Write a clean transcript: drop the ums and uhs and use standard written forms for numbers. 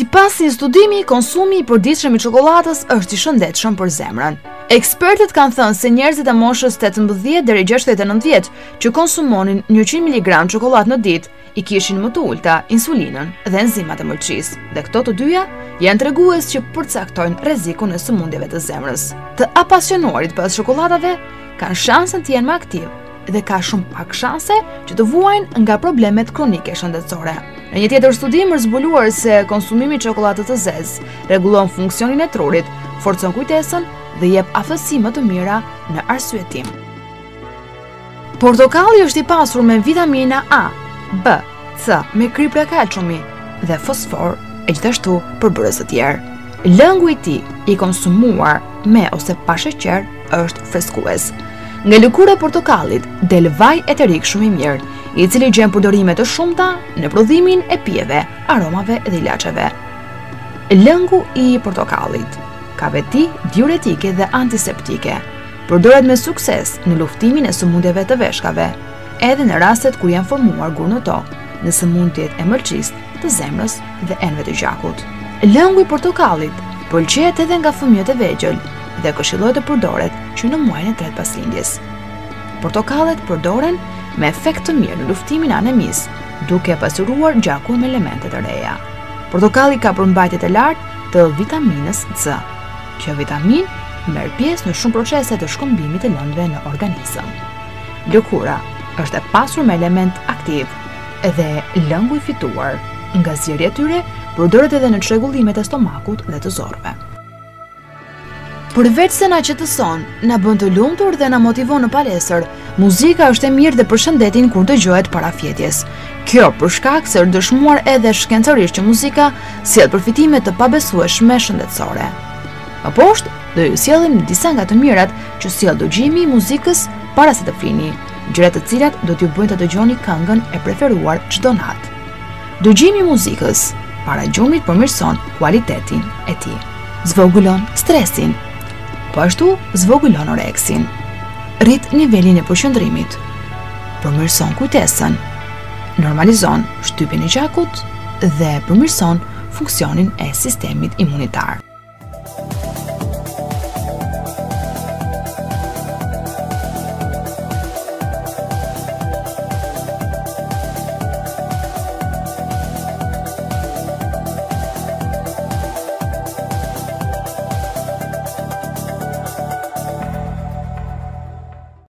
Sipas një studimi, konsumi i përditshëm i çokoladës është i shëndetshëm për zemrën. Ekspertët kanë thënë se njerëzit e moshës 18 deri 69 vjeç që konsumonin 100 mg çokoladë në ditë i kishin më të ulta insulinën dhe enzimat e mëlçisë, dhe këto të dyja janë tregues që përcaktojnë rrezikun e sëmundjeve të zemrës. Të apasionuarit pas çokoladave kanë shansen të jenë më aktiv dhe ka shumë pak shanse që të vuajnë nga problemet kronike shëndetësore. Në një tjetër studim është zbuluar se konsumimi i çokoladës të zezë rregullon funksionin e trurit, forcon kujtesën dhe jep aftësi më të mira në arsyetim. Portokalli është i pasur me vitamina A, B, C, me kripra kalciumi dhe fosfor e gjithashtu përbërës të tjerë. Lëngu i tij i konsumuar me ose pa sheqer është freskues. Nga lëkura e portokallit del vaj eterik shumë i mirë, i cili gjen përdorime të shumta në prodhimin e pijeve, aromave dhe ilaçeve. Lëngu i portokallit ka veti diuretike dhe antiseptike. Përdoret me sukses në luftimin e sëmundjeve të veshkave, edhe në rastet kur janë formuar gurnoto, në sëmundjet e mëlçisë, të zemrës dhe enëve të gjakut. Lëngu i portokallit pëlqejet edhe nga fëmijët e vegjël dhe këshillohet të përdoret që në muajin e tretë pas lindjes. Portokallet përdoren me efekt të mirë në luftimin e anemisë, duke pasuruar gjakun me elemente të reja. Portokalli ka përmbajtje të lartë të vitaminës C. Kjo vitaminë merr pjesë në shumë procese të shkëmbimit të lëndëve në organizëm. Lëkura është e pasur me element aktiv dhe lëngu i fituar nga zjerrja e tyre përdoret edhe në çrregullimet e stomakut dhe të zorrve. Përveç se na qetëson, na bën të lumtur dhe na motivon në palestër, muzika është e mirë dhe për shëndetin kur dëgjohet para fjetjes. Kjo për shkak se është dëshmuar edhe shkencërisht që muzika sjell përfitime të pabesueshme shëndetësore. Më poshtë, do ju sjellim disa nga të mirat që sjell dëgjimi i muzikës para se të flini, gjëra të cilat do t'ju bëjnë të dëgjoni këngën e preferuar çdo natë. Dëgjimi i muzikës para gjumit përmirëson kualitetin e tij. Zvogëlon stresin. Po ashtu zvogëlon oreksin, rrit nivelin e përqendrimit, përmirëson kujtesën, normalizon shtypjen e gjakut dhe përmirëson funksionin e sistemit imunitar.